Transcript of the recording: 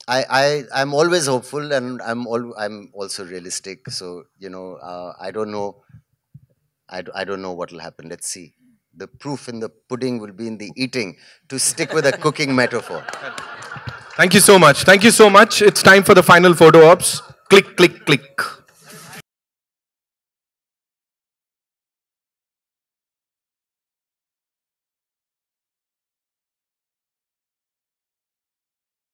I'm always hopeful, and I'm also realistic. So I don't know. I don't know what will happen. Let's see. The proof in the pudding will be in the eating. To stick with a cooking metaphor. Thank you so much. Thank you so much. It's time for the final photo ops. Click, click, click.